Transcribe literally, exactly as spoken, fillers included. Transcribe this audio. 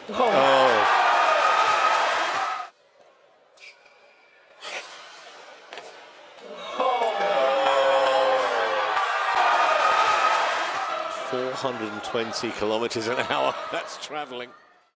Oh. four hundred twenty kilometers an hour, that's traveling.